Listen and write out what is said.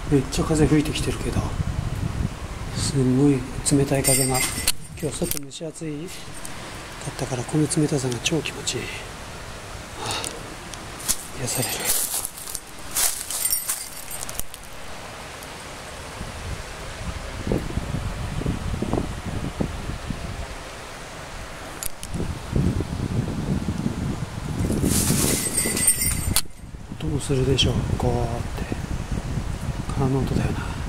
めっちゃ風吹いてきてるけど、すんごい冷たい風が。今日外蒸し暑いかったから、この冷たさが超気持ちいい。癒される。音もするでしょ、ゴーって。川の音だよな。